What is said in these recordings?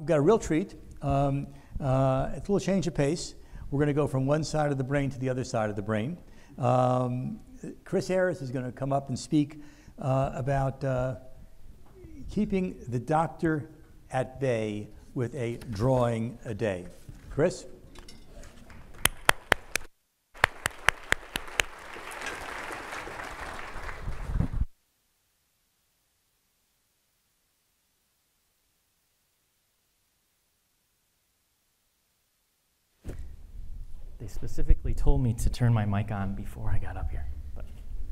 we've got a real treat. It's a little change of pace. We're going to go from one side of the brain to the other side of the brain. Chris Ayers is going to come up and speak about keeping the doctor at bay with a drawing a day. Chris? They specifically told me to turn my mic on before I got up here. But.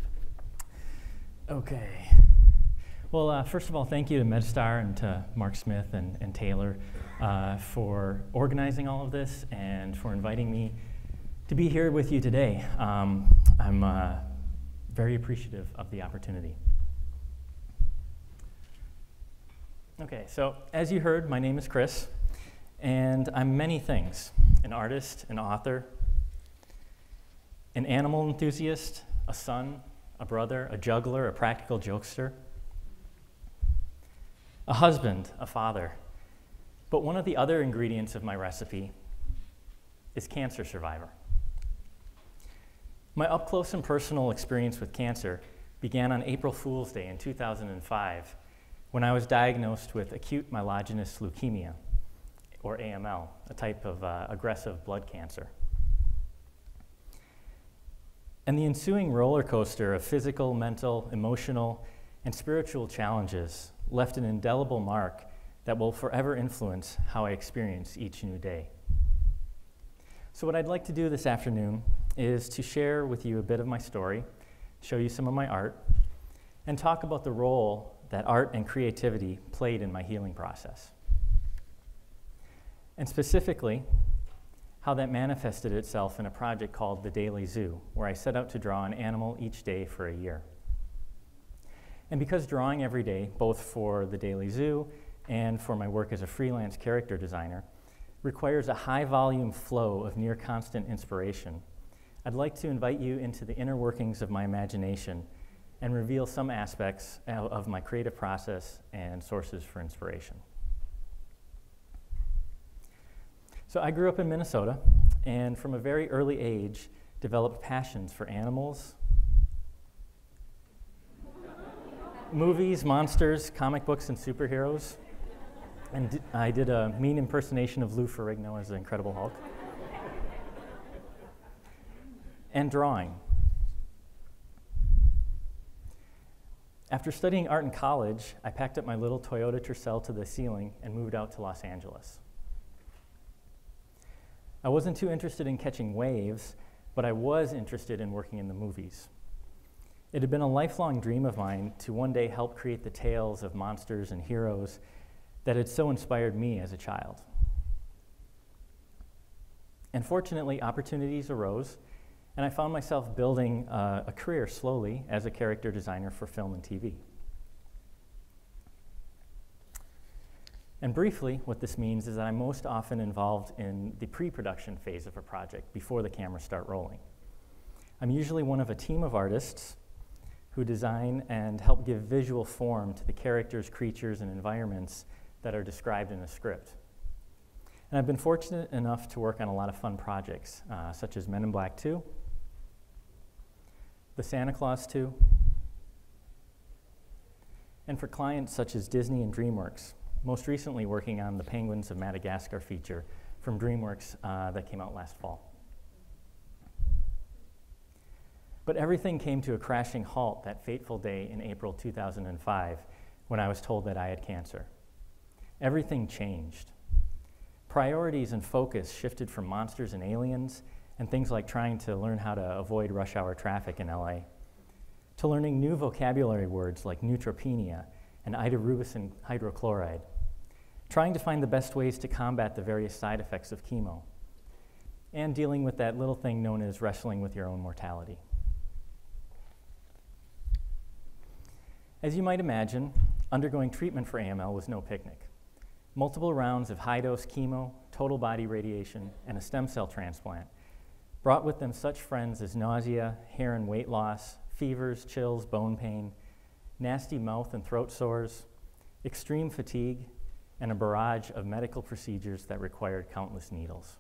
Okay. Well, first of all, thank you to MedStar and to Mark Smith and Taylor for organizing all of this and for inviting me to be here with you today. I'm very appreciative of the opportunity. Okay, so as you heard, my name is Chris, and I'm many things: an artist, an author, an animal enthusiast, a son, a brother, a juggler, a practical jokester, a husband, a father. But one of the other ingredients of my recipe is cancer survivor. My up-close and personal experience with cancer began on April Fool's Day in 2005 when I was diagnosed with acute myelogenous leukemia, or AML, a type of aggressive blood cancer. And the ensuing roller coaster of physical, mental, emotional, and spiritual challenges left an indelible mark that will forever influence how I experience each new day. So what I'd like to do this afternoon is to share with you a bit of my story, show you some of my art, and talk about the role that art and creativity played in my healing process. And specifically, how that manifested itself in a project called The Daily Zoo, where I set out to draw an animal each day for a year. And because drawing every day, both for The Daily Zoo and for my work as a freelance character designer, requires a high volume flow of near constant inspiration, I'd like to invite you into the inner workings of my imagination and reveal some aspects of my creative process and sources for inspiration. So I grew up in Minnesota, and from a very early age, developed passions for animals, movies, monsters, comic books, and superheroes. And I did a mean impersonation of Lou Ferrigno as the Incredible Hulk. And drawing. After studying art in college, I packed up my little Toyota Tercel to the ceiling and moved out to Los Angeles. I wasn't too interested in catching waves, but I was interested in working in the movies. It had been a lifelong dream of mine to one day help create the tales of monsters and heroes that had so inspired me as a child. And fortunately, opportunities arose, and I found myself building a career slowly as a character designer for film and TV. And briefly, what this means is that I'm most often involved in the pre-production phase of a project before the cameras start rolling. I'm usually one of a team of artists who design and help give visual form to the characters, creatures, and environments that are described in a script. And I've been fortunate enough to work on a lot of fun projects, such as Men in Black 2, The Santa Claus 2, and for clients such as Disney and DreamWorks, most recently working on the Penguins of Madagascar feature from DreamWorks that came out last fall. But everything came to a crashing halt that fateful day in April 2005 when I was told that I had cancer. Everything changed. Priorities and focus shifted from monsters and aliens and things like trying to learn how to avoid rush hour traffic in LA, to learning new vocabulary words like neutropenia and idarubicin hydrochloride, trying to find the best ways to combat the various side effects of chemo, and dealing with that little thing known as wrestling with your own mortality. As you might imagine, undergoing treatment for AML was no picnic. Multiple rounds of high-dose chemo, total body radiation, and a stem cell transplant brought with them such friends as nausea, hair and weight loss, fevers, chills, bone pain, nasty mouth and throat sores, extreme fatigue, and a barrage of medical procedures that required countless needles.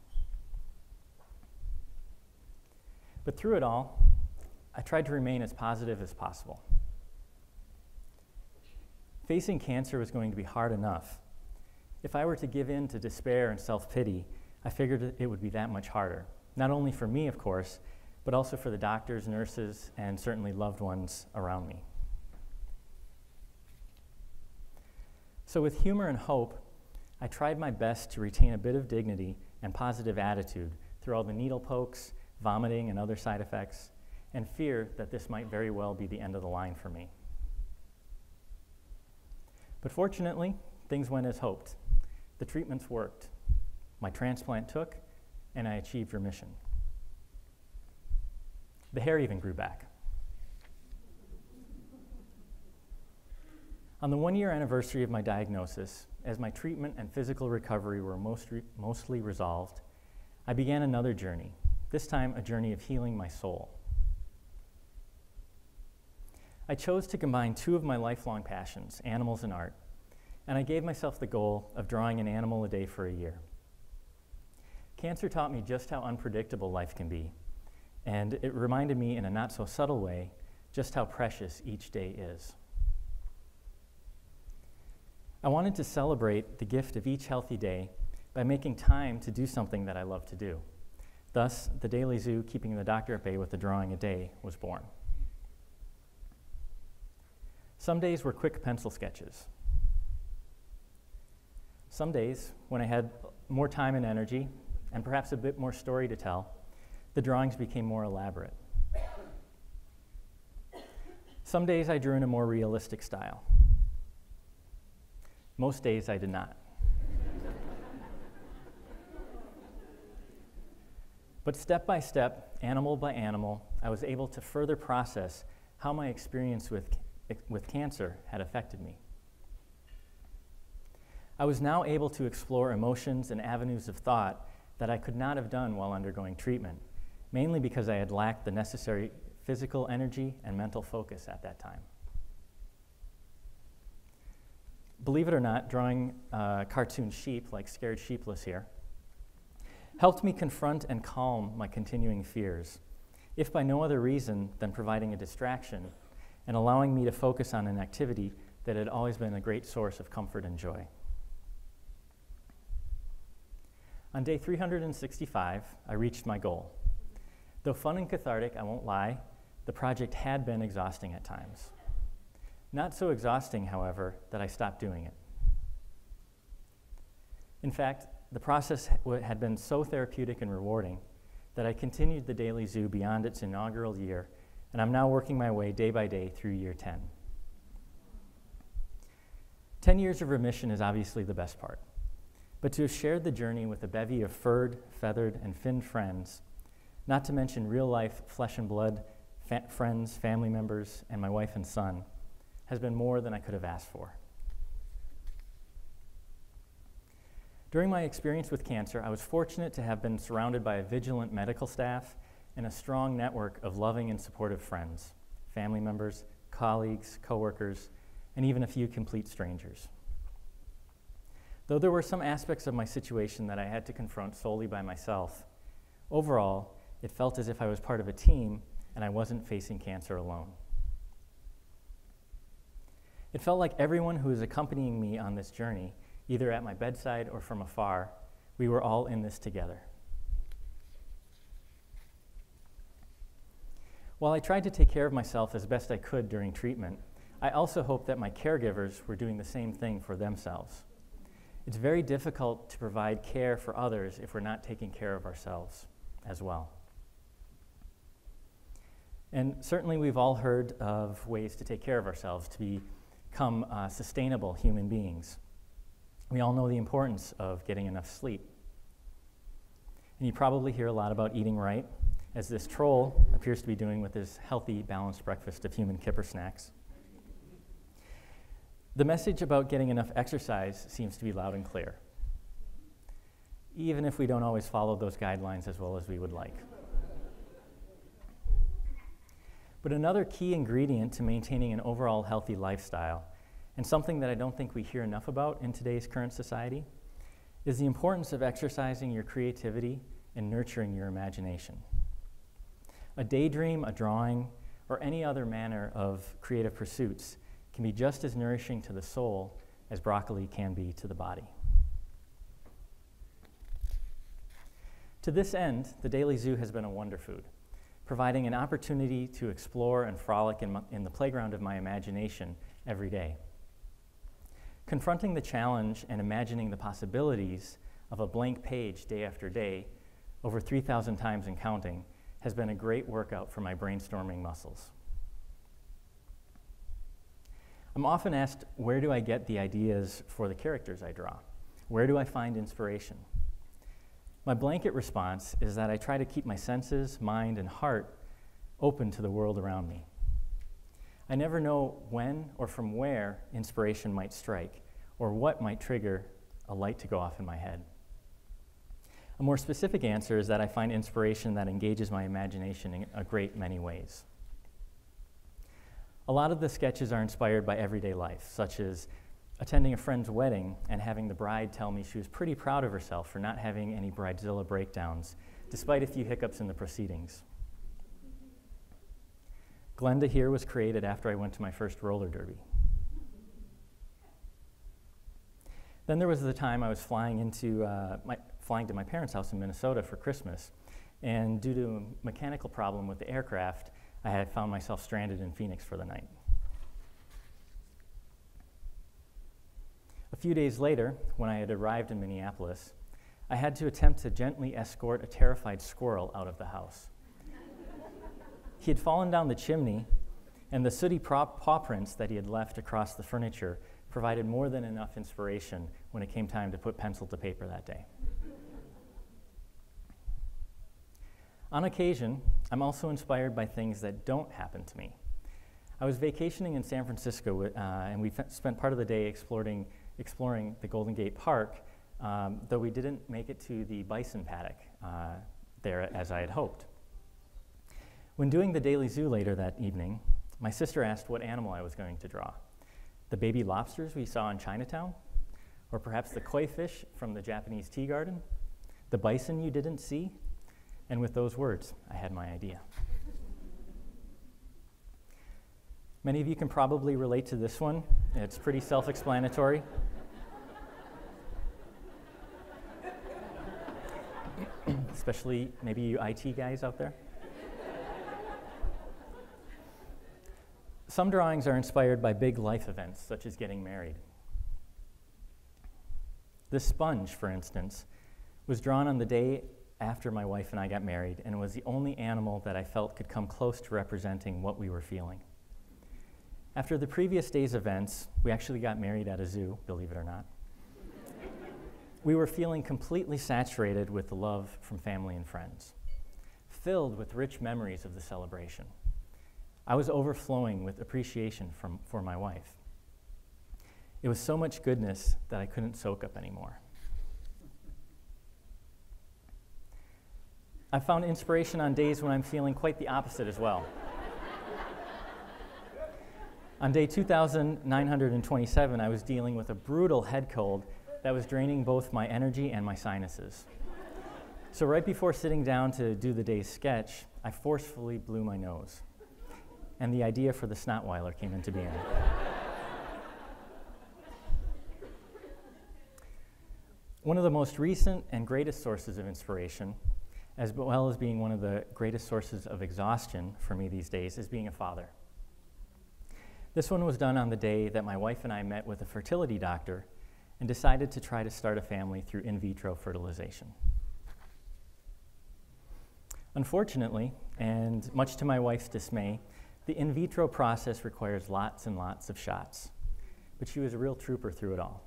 But through it all, I tried to remain as positive as possible. Facing cancer was going to be hard enough. If I were to give in to despair and self-pity, I figured it would be that much harder. Not only for me, of course, but also for the doctors, nurses, and certainly loved ones around me. So with humor and hope, I tried my best to retain a bit of dignity and positive attitude through all the needle pokes, vomiting, and other side effects, and fear that this might very well be the end of the line for me. But fortunately, things went as hoped. The treatments worked. My transplant took, and I achieved remission. The hair even grew back. On the one-year anniversary of my diagnosis, as my treatment and physical recovery were mostly resolved, I began another journey, this time a journey of healing my soul. I chose to combine two of my lifelong passions, animals and art, and I gave myself the goal of drawing an animal a day for a year. Cancer taught me just how unpredictable life can be, and it reminded me in a not-so-subtle way just how precious each day is. I wanted to celebrate the gift of each healthy day by making time to do something that I love to do. Thus, the daily zoo, Keeping the Doctor at Bay with a Drawing a Day, was born. Some days were quick pencil sketches. Some days, when I had more time and energy, and perhaps a bit more story to tell, the drawings became more elaborate. Some days I drew in a more realistic style. Most days I did not. But step by step, animal by animal, I was able to further process how my experience with cancer had affected me. I was now able to explore emotions and avenues of thought that I could not have done while undergoing treatment, mainly because I had lacked the necessary physical energy and mental focus at that time. Believe it or not, drawing cartoon sheep, like Scared Sheepless here, helped me confront and calm my continuing fears, if by no other reason than providing a distraction and allowing me to focus on an activity that had always been a great source of comfort and joy. On day 365, I reached my goal. Though fun and cathartic, I won't lie, the project had been exhausting at times. Not so exhausting, however, that I stopped doing it. In fact, the process had been so therapeutic and rewarding that I continued the daily zoo beyond its inaugural year, and I'm now working my way day by day through year 10. 10 years of remission is obviously the best part, but to have shared the journey with a bevy of furred, feathered, and finned friends, not to mention real-life flesh and blood friends, family members, and my wife and son, has been more than I could have asked for. During my experience with cancer, I was fortunate to have been surrounded by a vigilant medical staff and a strong network of loving and supportive friends, family members, colleagues, coworkers, and even a few complete strangers. Though there were some aspects of my situation that I had to confront solely by myself, overall, it felt as if I was part of a team and I wasn't facing cancer alone. It felt like everyone who was accompanying me on this journey, either at my bedside or from afar, we were all in this together. While I tried to take care of myself as best I could during treatment, I also hoped that my caregivers were doing the same thing for themselves. It's very difficult to provide care for others if we're not taking care of ourselves as well. And certainly we've all heard of ways to take care of ourselves, to become sustainable human beings. We all know the importance of getting enough sleep. And you probably hear a lot about eating right, as this troll appears to be doing with his healthy, balanced breakfast of human kipper snacks. The message about getting enough exercise seems to be loud and clear, even if we don't always follow those guidelines as well as we would like. But another key ingredient to maintaining an overall healthy lifestyle, and something that I don't think we hear enough about in today's current society, is the importance of exercising your creativity and nurturing your imagination. A daydream, a drawing, or any other manner of creative pursuits can be just as nourishing to the soul as broccoli can be to the body. To this end, the Daily Zoo has been a wonder food, providing an opportunity to explore and frolic in the playground of my imagination every day. Confronting the challenge and imagining the possibilities of a blank page day after day, over 3,000 times and counting, has been a great workout for my brainstorming muscles. I'm often asked, where do I get the ideas for the characters I draw? Where do I find inspiration? My blanket response is that I try to keep my senses, mind, and heart open to the world around me. I never know when or from where inspiration might strike, or what might trigger a light to go off in my head. A more specific answer is that I find inspiration that engages my imagination in a great many ways. A lot of the sketches are inspired by everyday life, such as attending a friend's wedding and having the bride tell me she was pretty proud of herself for not having any bridezilla breakdowns, despite a few hiccups in the proceedings. Glenda here was created after I went to my first roller derby. Then there was the time I was flying to my parents' house in Minnesota for Christmas, and due to a mechanical problem with the aircraft, I had found myself stranded in Phoenix for the night. A few days later, when I had arrived in Minneapolis, I had to attempt to gently escort a terrified squirrel out of the house. He had fallen down the chimney, and the sooty paw prints that he had left across the furniture provided more than enough inspiration when it came time to put pencil to paper that day. On occasion, I'm also inspired by things that don't happen to me. I was vacationing in San Francisco, and we spent part of the day exploring the Golden Gate Park, though we didn't make it to the bison paddock there as I had hoped. When doing the Daily Zoo later that evening, my sister asked what animal I was going to draw. The baby lobsters we saw in Chinatown? Or perhaps the koi fish from the Japanese tea garden? The bison you didn't see? And with those words, I had my idea. Many of you can probably relate to this one. It's pretty self-explanatory. Especially maybe you IT guys out there. Some drawings are inspired by big life events, such as getting married. This sponge, for instance, was drawn on the day after my wife and I got married, and was the only animal that I felt could come close to representing what we were feeling. After the previous day's events, we actually got married at a zoo, believe it or not. We were feeling completely saturated with the love from family and friends, filled with rich memories of the celebration. I was overflowing with appreciation for my wife. It was so much goodness that I couldn't soak up anymore. I found inspiration on days when I'm feeling quite the opposite as well. On day 2,927, I was dealing with a brutal head cold that was draining both my energy and my sinuses. So right before sitting down to do the day's sketch, I forcefully blew my nose, and the idea for the snotweiler came into being. One of the most recent and greatest sources of inspiration, as well as being one of the greatest sources of exhaustion for me these days, is being a father. This one was done on the day that my wife and I met with a fertility doctor and decided to try to start a family through in vitro fertilization. Unfortunately, and much to my wife's dismay, the in vitro process requires lots and lots of shots, but she was a real trooper through it all.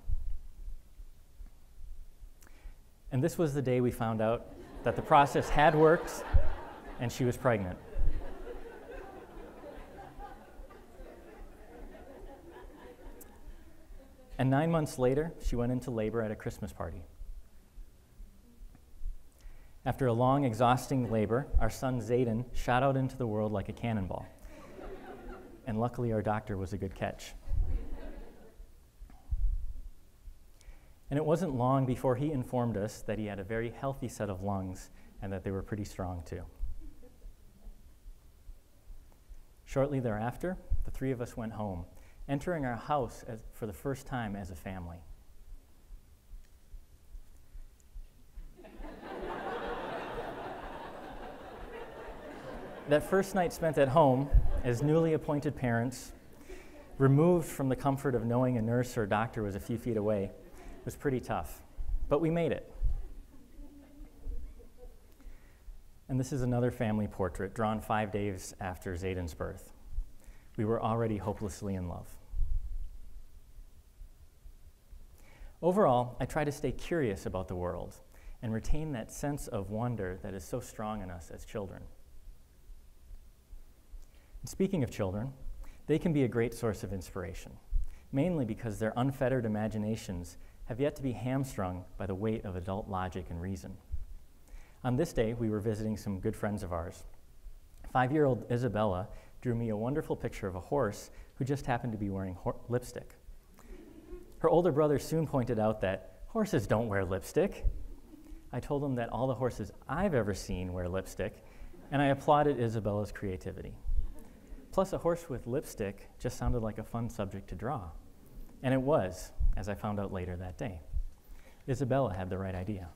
And this was the day we found out that the process had worked and she was pregnant. And 9 months later, she went into labor at a Christmas party. After a long, exhausting labor, our son Zayden shot out into the world like a cannonball. And luckily, our doctor was a good catch. And it wasn't long before he informed us that he had a very healthy set of lungs and that they were pretty strong too. Shortly thereafter, the three of us went home, entering our house for the first time as a family. That first night spent at home as newly appointed parents, removed from the comfort of knowing a nurse or a doctor was a few feet away, was pretty tough. But we made it. And this is another family portrait drawn 5 days after Zayden's birth. We were already hopelessly in love. Overall, I try to stay curious about the world and retain that sense of wonder that is so strong in us as children. And speaking of children, they can be a great source of inspiration, mainly because their unfettered imaginations have yet to be hamstrung by the weight of adult logic and reason. On this day, we were visiting some good friends of ours. 5-year-old Isabella drew me a wonderful picture of a horse who just happened to be wearing lipstick. Her older brother soon pointed out that horses don't wear lipstick. I told him that all the horses I've ever seen wear lipstick, and I applauded Isabella's creativity. Plus, a horse with lipstick just sounded like a fun subject to draw. And it was, as I found out later that day. Isabella had the right idea.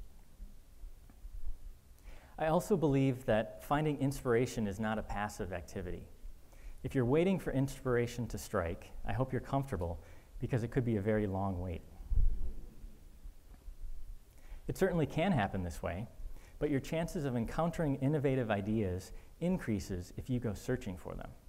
I also believe that finding inspiration is not a passive activity. If you're waiting for inspiration to strike, I hope you're comfortable, because it could be a very long wait. It certainly can happen this way, but your chances of encountering innovative ideas increases if you go searching for them.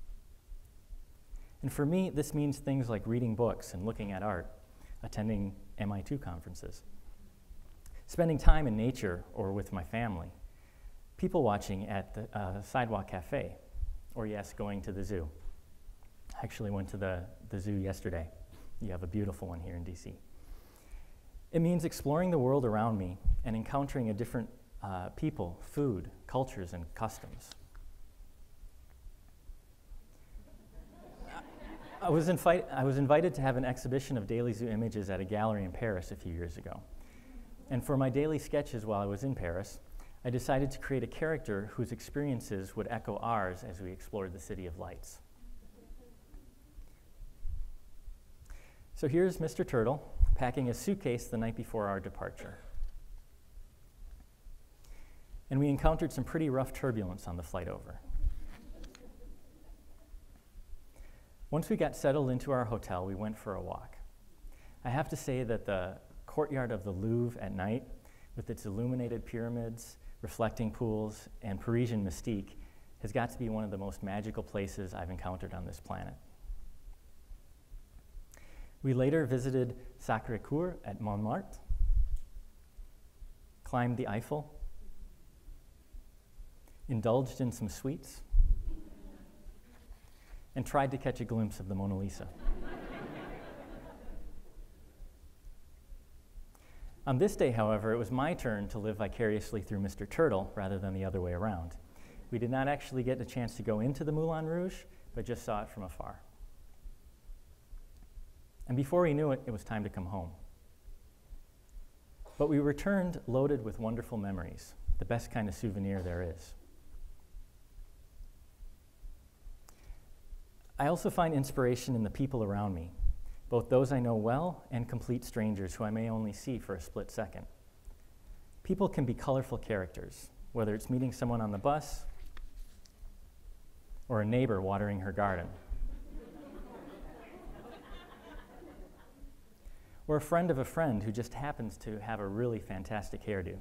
And for me, this means things like reading books and looking at art, attending MI2 conferences, spending time in nature or with my family, people watching at the sidewalk cafe, or yes, going to the zoo. I actually went to the zoo yesterday. You have a beautiful one here in DC. It means exploring the world around me and encountering a different people, food, cultures, and customs. I was invited to have an exhibition of daily zoo images at a gallery in Paris a few years ago. And for my daily sketches while I was in Paris, I decided to create a character whose experiences would echo ours as we explored the City of Lights. So here's Mr. Turtle packing a suitcase the night before our departure. And we encountered some pretty rough turbulence on the flight over. Once we got settled into our hotel, we went for a walk. I have to say that the courtyard of the Louvre at night, with its illuminated pyramids, reflecting pools, and Parisian mystique, has got to be one of the most magical places I've encountered on this planet. We later visited Sacré-Cœur at Montmartre, climbed the Eiffel, indulged in some sweets, and tried to catch a glimpse of the Mona Lisa. On this day, however, it was my turn to live vicariously through Mr. Turtle rather than the other way around. We did not actually get a chance to go into the Moulin Rouge, but just saw it from afar. And before we knew it, it was time to come home. But we returned loaded with wonderful memories, the best kind of souvenir there is. I also find inspiration in the people around me, both those I know well and complete strangers who I may only see for a split second. People can be colorful characters, whether it's meeting someone on the bus or a neighbor watering her garden, or a friend of a friend who just happens to have a really fantastic hairdo.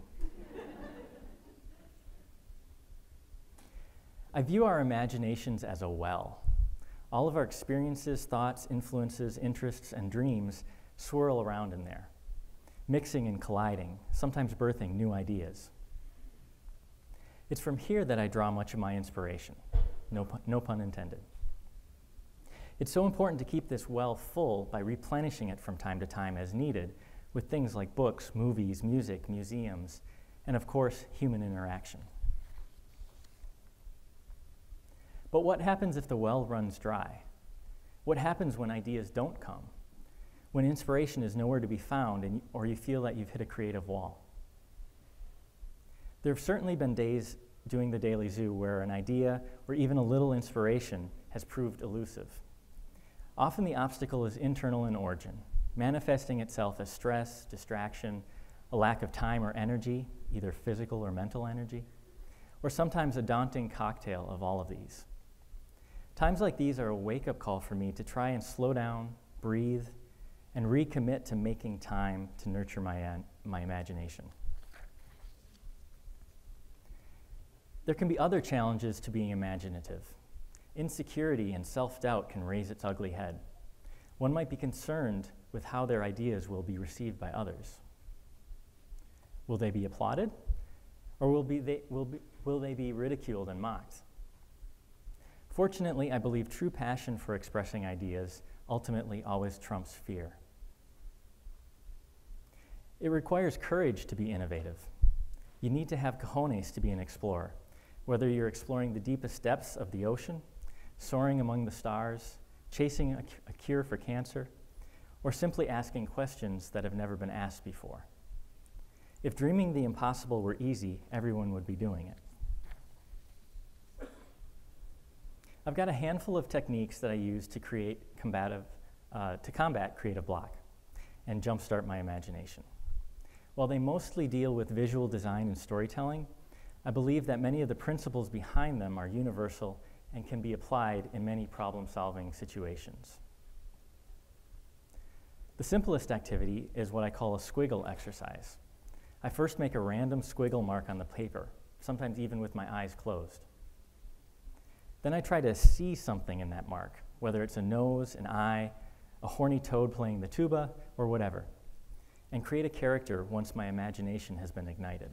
I view our imaginations as a well. All of our experiences, thoughts, influences, interests, and dreams swirl around in there, mixing and colliding, sometimes birthing new ideas. It's from here that I draw much of my inspiration, no pun intended. It's so important to keep this well full by replenishing it from time to time as needed with things like books, movies, music, museums, and of course, human interaction. But what happens if the well runs dry? What happens when ideas don't come? when inspiration is nowhere to be found or you feel that you've hit a creative wall. There have certainly been days doing the Daily Zoo where an idea or even a little inspiration has proved elusive. Often the obstacle is internal in origin, manifesting itself as stress, distraction, a lack of time or energy, either physical or mental energy, or sometimes a daunting cocktail of all of these. Times like these are a wake-up call for me to try and slow down, breathe, and recommit to making time to nurture my imagination. There can be other challenges to being imaginative. Insecurity and self-doubt can raise its ugly head. One might be concerned with how their ideas will be received by others. Will they be applauded? Or will they be ridiculed and mocked? Fortunately, I believe true passion for expressing ideas ultimately always trumps fear. It requires courage to be innovative. You need to have cojones to be an explorer, whether you're exploring the deepest depths of the ocean, soaring among the stars, chasing a cure for cancer, or simply asking questions that have never been asked before. If dreaming the impossible were easy, everyone would be doing it. I've got a handful of techniques that I use to combat creative block and jumpstart my imagination. While they mostly deal with visual design and storytelling, I believe that many of the principles behind them are universal and can be applied in many problem-solving situations. The simplest activity is what I call a squiggle exercise. I first make a random squiggle mark on the paper, sometimes even with my eyes closed. Then I try to see something in that mark, whether it's a nose, an eye, a horny toad playing the tuba, or whatever, and create a character once my imagination has been ignited.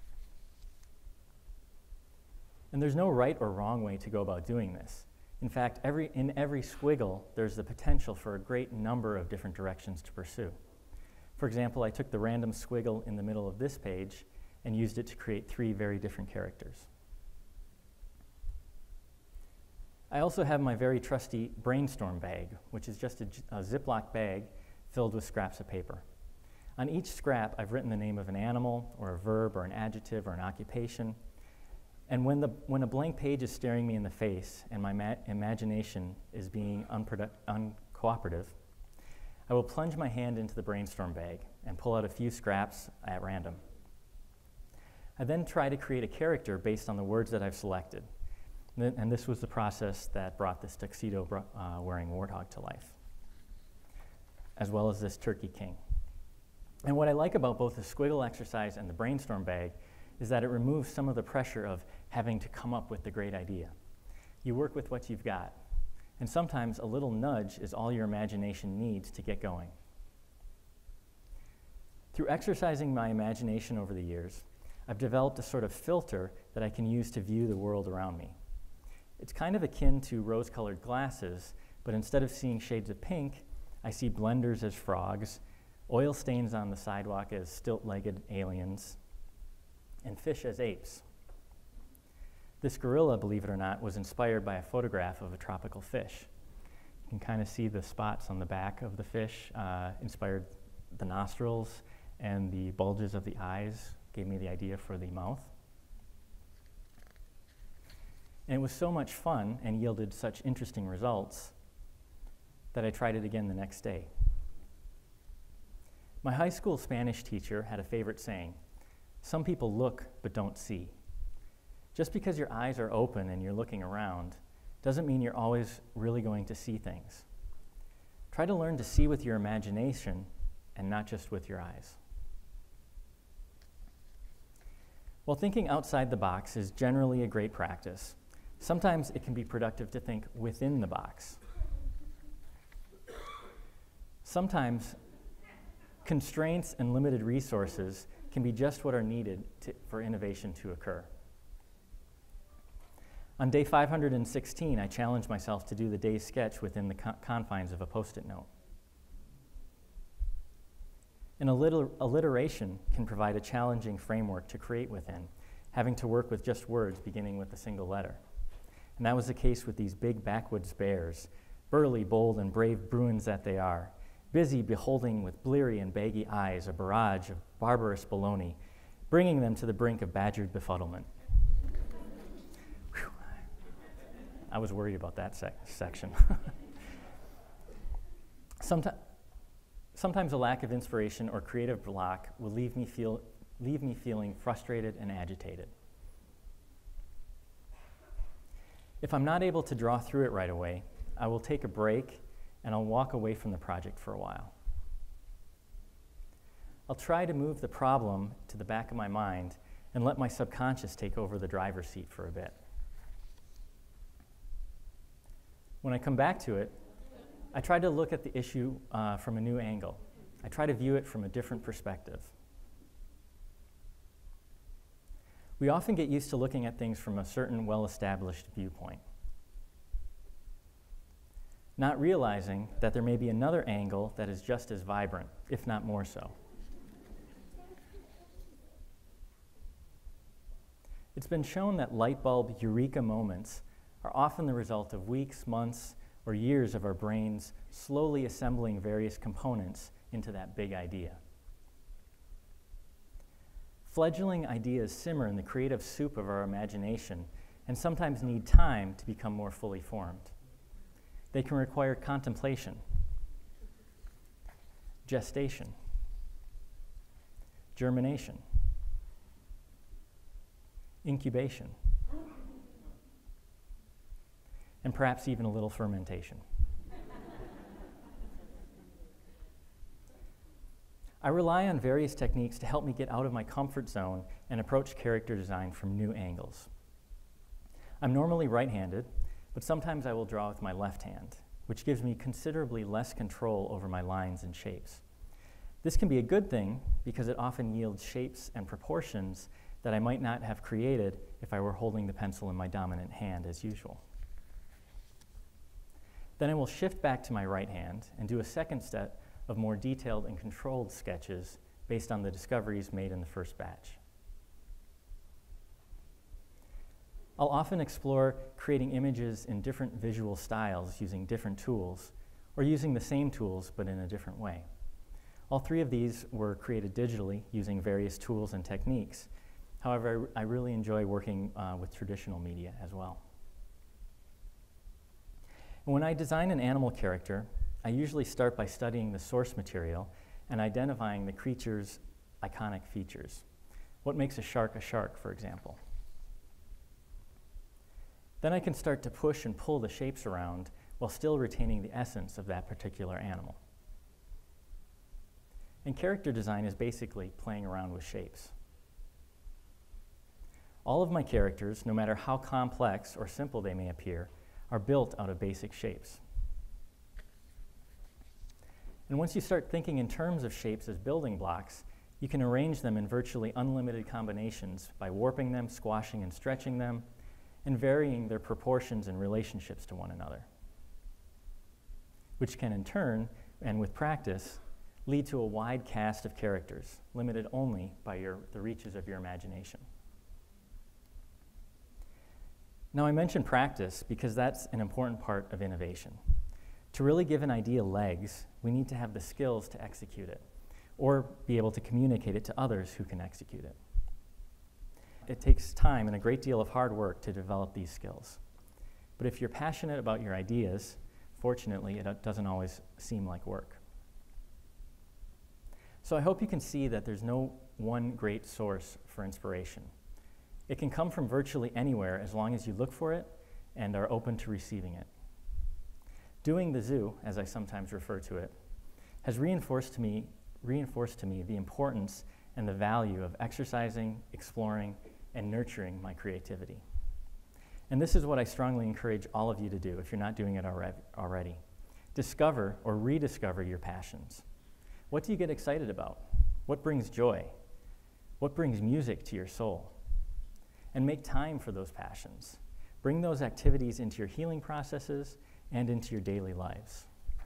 And there's no right or wrong way to go about doing this. In fact, in every squiggle, there's the potential for a great number of different directions to pursue. For example, I took the random squiggle in the middle of this page and used it to create 3 very different characters. I also have my very trusty brainstorm bag, which is just a Ziploc bag filled with scraps of paper. On each scrap, I've written the name of an animal, or a verb, or an adjective, or an occupation. And when a blank page is staring me in the face and my imagination is being uncooperative, I will plunge my hand into the brainstorm bag and pull out a few scraps at random. I then try to create a character based on the words that I've selected. And this was the process that brought this tuxedo wearing warthog to life, as well as this turkey king. And what I like about both the squiggle exercise and the brainstorm bag is that it removes some of the pressure of having to come up with the great idea. You work with what you've got. And sometimes a little nudge is all your imagination needs to get going. Through exercising my imagination over the years, I've developed a sort of filter that I can use to view the world around me. It's kind of akin to rose-colored glasses, but instead of seeing shades of pink, I see blenders as frogs, oil stains on the sidewalk as stilt-legged aliens, and fish as apes. This gorilla, believe it or not, was inspired by a photograph of a tropical fish. You can kind of see the spots on the back of the fish, inspired the nostrils, and the bulges of the eyes gave me the idea for the mouth. And it was so much fun and yielded such interesting results that I tried it again the next day. My high school Spanish teacher had a favorite saying, "Some people look but don't see." Just because your eyes are open and you're looking around doesn't mean you're always really going to see things. Try to learn to see with your imagination and not just with your eyes. While thinking outside the box is generally a great practice, sometimes it can be productive to think within the box. Sometimes constraints and limited resources can be just what are needed for innovation to occur. On day 516, I challenged myself to do the day's sketch within the confines of a Post-it note. An alliteration can provide a challenging framework to create within, having to work with just words beginning with a single letter. And that was the case with these big backwoods bears, burly, bold, and brave Bruins that they are, busy beholding with bleary and baggy eyes a barrage of barbarous baloney, bringing them to the brink of badgered befuddlement. Whew. I was worried about that section. Sometimes a lack of inspiration or creative block will leave me feeling frustrated and agitated. If I'm not able to draw through it right away, I will take a break and I'll walk away from the project for a while. I'll try to move the problem to the back of my mind and let my subconscious take over the driver's seat for a bit. When I come back to it, I try to look at the issue from a new angle. I try to view it from a different perspective. We often get used to looking at things from a certain well-established viewpoint, not realizing that there may be another angle that is just as vibrant, if not more so. It's been shown that light bulb eureka moments are often the result of weeks, months, or years of our brains slowly assembling various components into that big idea. Fledgling ideas simmer in the creative soup of our imagination and sometimes need time to become more fully formed. They can require contemplation, gestation, germination, incubation, and perhaps even a little fermentation. I rely on various techniques to help me get out of my comfort zone and approach character design from new angles. I'm normally right-handed, but sometimes I will draw with my left hand, which gives me considerably less control over my lines and shapes. This can be a good thing because it often yields shapes and proportions that I might not have created if I were holding the pencil in my dominant hand as usual. Then I will shift back to my right hand and do a second set of more detailed and controlled sketches based on the discoveries made in the first batch. I'll often explore creating images in different visual styles using different tools, or using the same tools but in a different way. All three of these were created digitally using various tools and techniques. However, I really enjoy working with traditional media as well. And when I design an animal character, I usually start by studying the source material and identifying the creature's iconic features. What makes a shark, for example? Then I can start to push and pull the shapes around while still retaining the essence of that particular animal. And character design is basically playing around with shapes. All of my characters, no matter how complex or simple they may appear, are built out of basic shapes. And once you start thinking in terms of shapes as building blocks, you can arrange them in virtually unlimited combinations by warping them, squashing and stretching them, and varying their proportions and relationships to one another, which can in turn, and with practice, lead to a wide cast of characters, limited only by the reaches of your imagination. Now, I mention practice because that's an important part of innovation. To really give an idea legs, we need to have the skills to execute it, or be able to communicate it to others who can execute it. It takes time and a great deal of hard work to develop these skills. But if you're passionate about your ideas, fortunately, it doesn't always seem like work. So I hope you can see that there's no one great source for inspiration. It can come from virtually anywhere as long as you look for it and are open to receiving it. Doing the zoo, as I sometimes refer to it, has reinforced to me the importance and the value of exercising, exploring, and nurturing my creativity. And this is what I strongly encourage all of you to do if you're not doing it already. Discover or rediscover your passions. What do you get excited about? What brings joy? What brings music to your soul? And make time for those passions. Bring those activities into your healing processes and into your daily lives.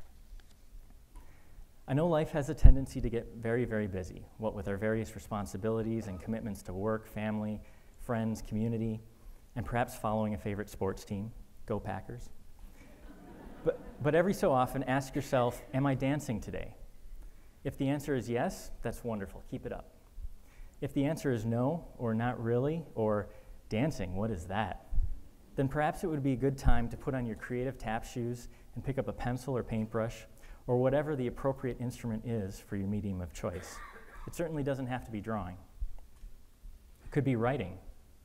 I know life has a tendency to get very, very busy, what with our various responsibilities and commitments to work, family, friends, community, and perhaps following a favorite sports team. Go Packers. But every so often, ask yourself, am I dancing today? If the answer is yes, that's wonderful. Keep it up. If the answer is no, or not really, or dancing, what is that? Then perhaps it would be a good time to put on your creative tap shoes and pick up a pencil or paintbrush, or whatever the appropriate instrument is for your medium of choice. It certainly doesn't have to be drawing. It could be writing.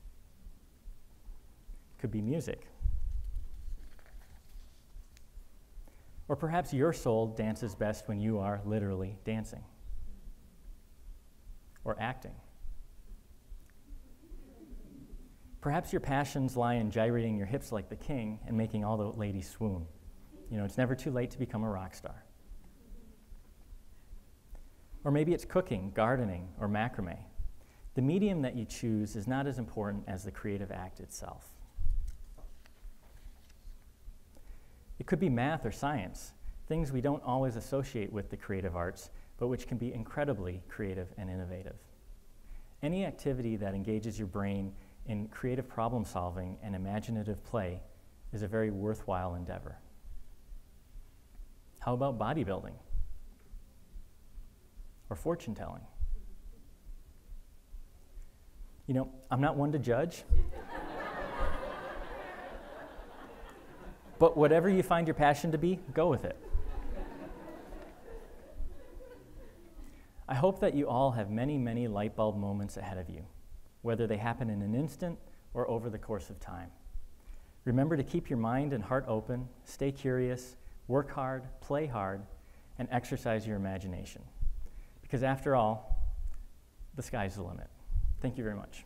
It could be music. Or perhaps your soul dances best when you are literally dancing or acting. Perhaps your passions lie in gyrating your hips like the king and making all the ladies swoon. You know, it's never too late to become a rock star. Or maybe it's cooking, gardening, or macrame. The medium that you choose is not as important as the creative act itself. It could be math or science, things we don't always associate with the creative arts, but which can be incredibly creative and innovative. Any activity that engages your brain in creative problem solving and imaginative play is a very worthwhile endeavor. How about bodybuilding? Or fortune telling? You know, I'm not one to judge. But whatever you find your passion to be, go with it. I hope that you all have many, many light bulb moments ahead of you, whether they happen in an instant or over the course of time. Remember to keep your mind and heart open, stay curious, work hard, play hard, and exercise your imagination. Because after all, the sky's the limit. Thank you very much.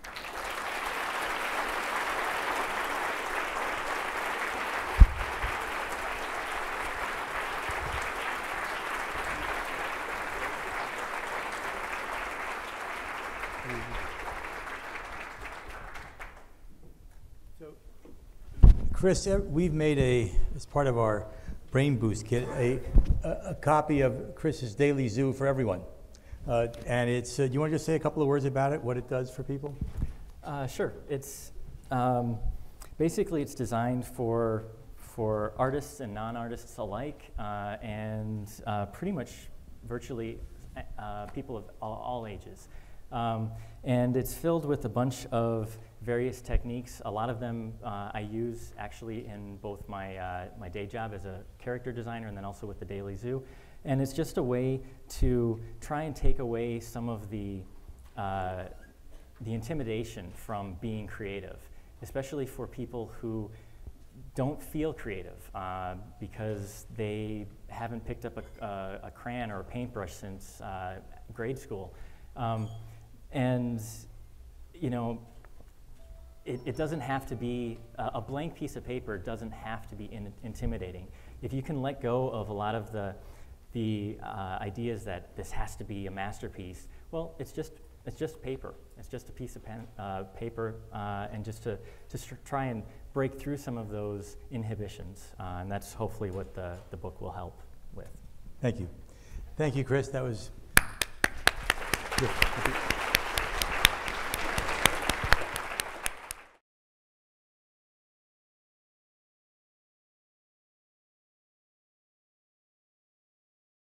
So, Chris, we've made as part of our Brain Boost Kit, a copy of Chris's Daily Zoo for everyone. And it's, do you want to just say a couple of words about it, what it does for people? Sure. It's, basically it's designed for artists and non-artists alike, and pretty much virtually people of all ages. And it's filled with a bunch of various techniques. A lot of them I use actually in both my, my day job as a character designer and then also with the Daily Zoo. And it's just a way to try and take away some of the intimidation from being creative, especially for people who don't feel creative because they haven't picked up a crayon or a paintbrush since grade school. And, you know, it doesn't have to be, a blank piece of paper doesn't have to be intimidating. If you can let go of a lot of the ideas that this has to be a masterpiece, well, it's just paper. It's just a piece of paper, and just to try and break through some of those inhibitions. And that's hopefully what the book will help with. Thank you. Thank you, Chris. That was good. Thank you.